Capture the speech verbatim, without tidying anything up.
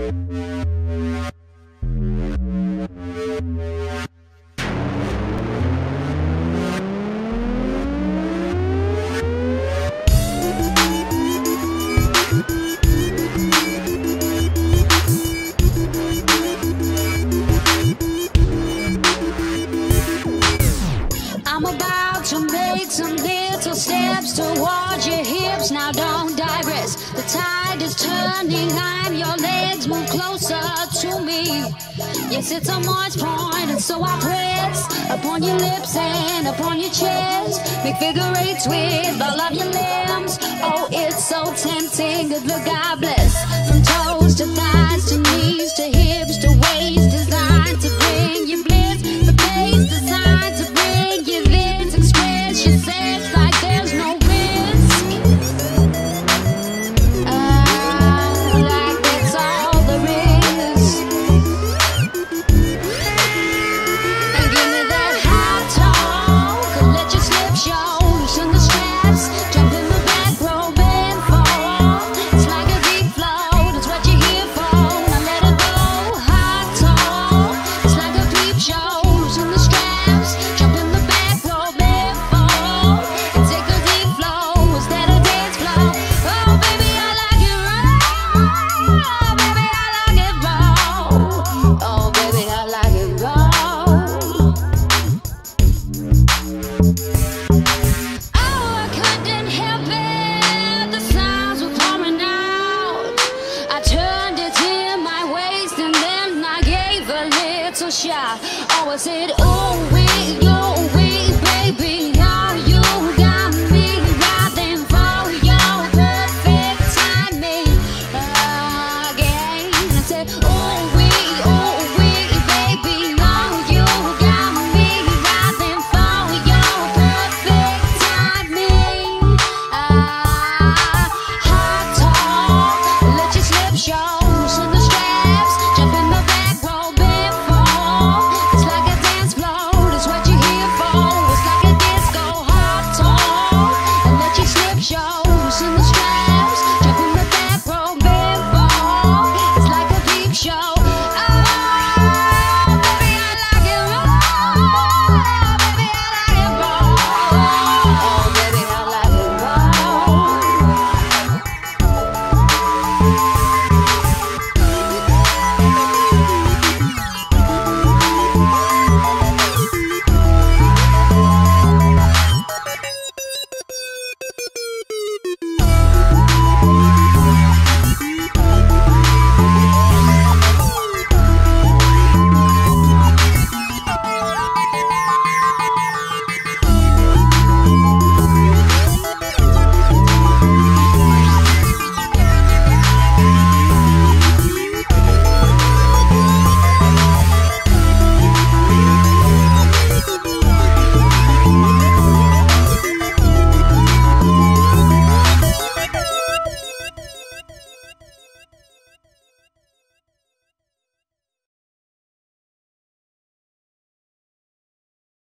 I'm about to make some little steps towards your hips. Now don't digress. The tide is turning. I'm your legs. Move closer to me. Yes, it's a march point, and so I press upon your lips and upon your chest. Make figure eights with all of your limbs. Oh, it's so tempting. Good look, God bless. From toes to thighs to knees to hips to waist, designed to bring you bliss. The pace designed to bring you this. Express your sex like there's no risk. Ah, like that's all there is. And give me that high talk. Let your slip show. Loosen the straps. Jump in the back row, bend forward. It's like a deep flow. That's what you're here for. Now let it go. High talk. It's like a peep show. Loosen the straps. Jump in the back row, bend forward. And take a deep flow instead of dance flow. Oh, baby, I like it raw. Baby, I like it raw. Oh, baby, I like it raw. Oh, I couldn't help it. The sounds were pouring out. I turned it in my waist and then I gave a little shot. Oh, I said, oh, wait, oh, wait, baby.